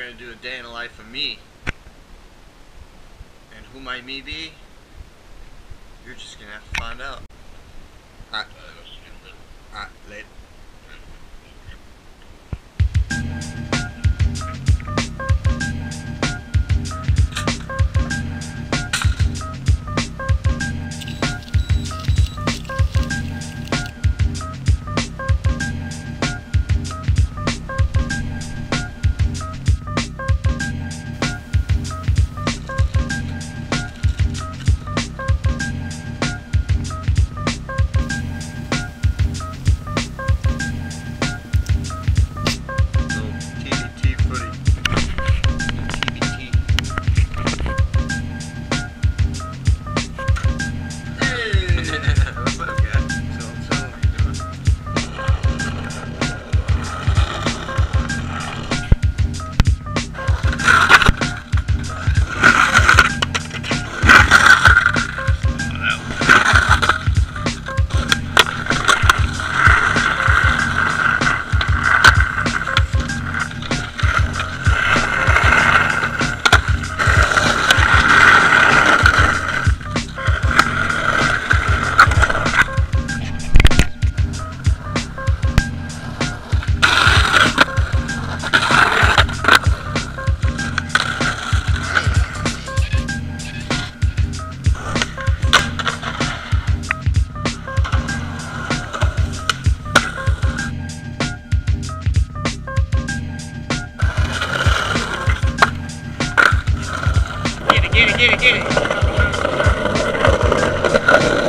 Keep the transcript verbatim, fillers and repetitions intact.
gonna do a day in the life of me. And who might me be? You're just gonna have to find out. Alright. Alright, later. Get it, get it, get it.